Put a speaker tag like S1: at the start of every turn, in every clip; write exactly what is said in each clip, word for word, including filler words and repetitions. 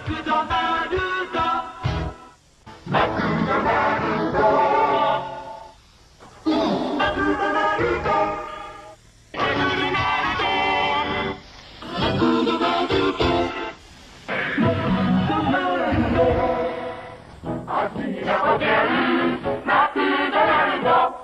S1: クドナルドマクドナルドマクドナルドマクドナルド味が溶けるマクドナルド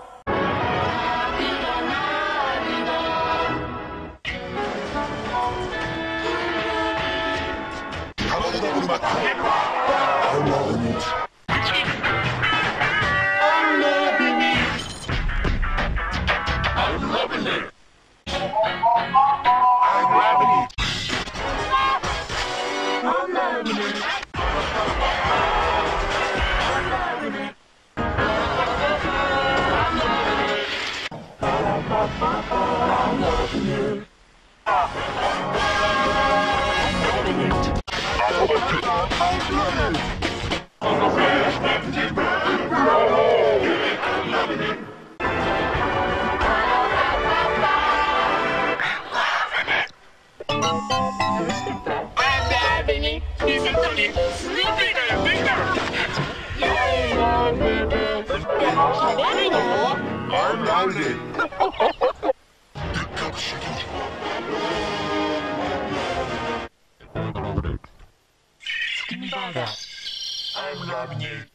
S1: I'm loving it.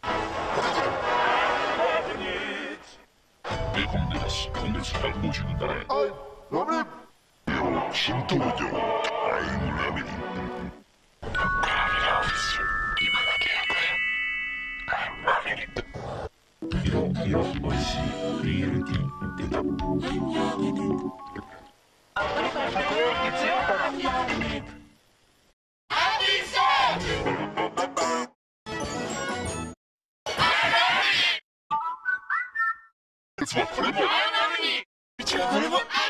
S1: 내 건데다시 건데지 알고 주는다. I love it. 요 신토로죠. I'm loving it. 이만하게 하고요. I'm loving it. 이런 이런 것이 리얼티 대답. I'm loving it. 우리 발표를 했지요. I'm loving it. Happy set. It's what for the